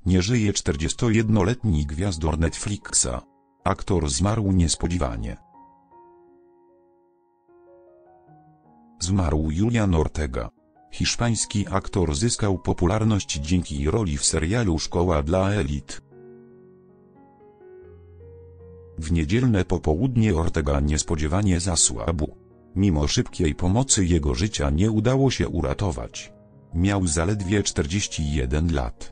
Nie żyje 41-letni gwiazdor Netflixa. Aktor zmarł niespodziewanie. Zmarł Julian Ortega. Hiszpański aktor zyskał popularność dzięki roli w serialu Szkoła dla elit. W niedzielne popołudnie Ortega niespodziewanie zasłabł. Mimo szybkiej pomocy jego życia nie udało się uratować. Miał zaledwie 41 lat.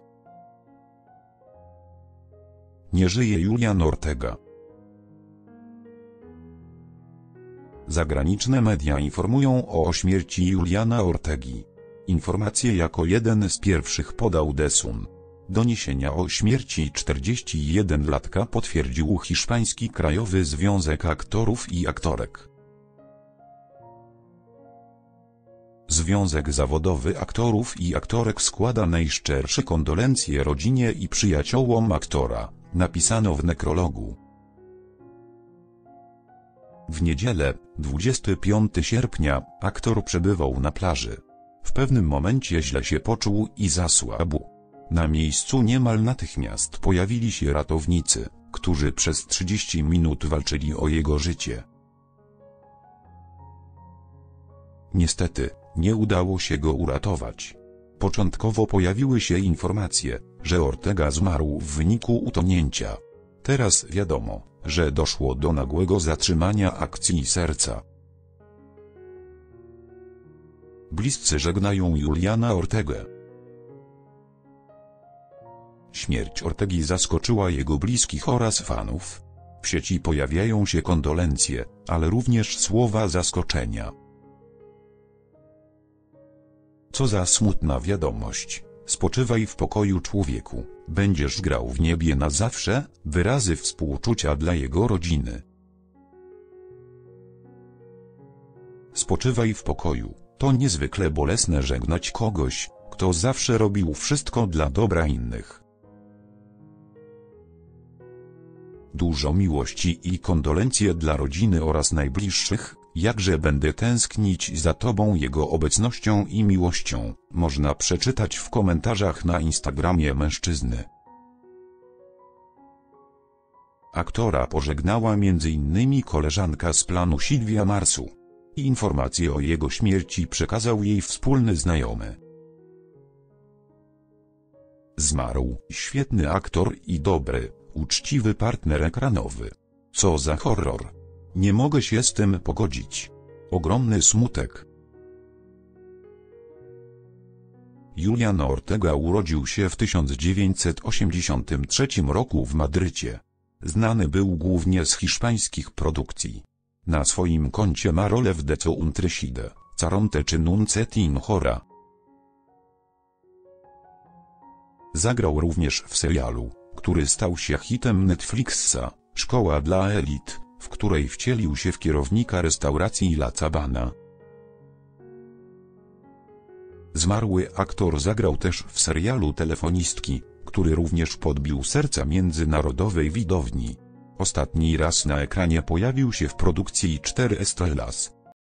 Nie żyje Julian Ortega. Zagraniczne media informują o śmierci Juliana Ortegi. Informację jako jeden z pierwszych podał The Sun. Doniesienia o śmierci 41-latka potwierdził hiszpański Krajowy Związek Aktorów i Aktorek. Związek Zawodowy Aktorów i Aktorek składa najszczersze kondolencje rodzinie i przyjaciołom aktora, napisano w nekrologu. W niedzielę, 25 sierpnia, aktor przebywał na plaży. W pewnym momencie źle się poczuł i zasłabł. Na miejscu niemal natychmiast pojawili się ratownicy, którzy przez 30 minut walczyli o jego życie. Niestety, nie udało się go uratować. Początkowo pojawiły się informacje, że Ortega zmarł w wyniku utonięcia. Teraz wiadomo, że doszło do nagłego zatrzymania akcji serca. Bliscy żegnają Juliana Ortegę. Śmierć Ortegi zaskoczyła jego bliskich oraz fanów. W sieci pojawiają się kondolencje, ale również słowa zaskoczenia. Co za smutna wiadomość. Spoczywaj w pokoju, człowieku, będziesz grał w niebie na zawsze. Wyrazy współczucia dla jego rodziny. Spoczywaj w pokoju. To niezwykle bolesne żegnać kogoś, kto zawsze robił wszystko dla dobra innych. Dużo miłości i kondolencje dla rodziny oraz najbliższych. Jakże będę tęsknić za tobą, jego obecnością i miłością, można przeczytać w komentarzach na Instagramie mężczyzny. Aktora pożegnała m.in. koleżanka z planu Sylwia Marsu. Informację o jego śmierci przekazał jej wspólny znajomy. Zmarł świetny aktor i dobry, uczciwy partner ekranowy. Co za horror. Nie mogę się z tym pogodzić. Ogromny smutek. Julian Ortega urodził się w 1983 roku w Madrycie. Znany był głównie z hiszpańskich produkcji. Na swoim koncie ma rolę w Deco Untreside, Caronte czy Nuncetin Hora. Zagrał również w serialu, który stał się hitem Netflixa, Szkoła dla elit, w której wcielił się w kierownika restauracji La Cabana. Zmarły aktor zagrał też w serialu Telefonistki, który również podbił serca międzynarodowej widowni. Ostatni raz na ekranie pojawił się w produkcji 4 Estrellas.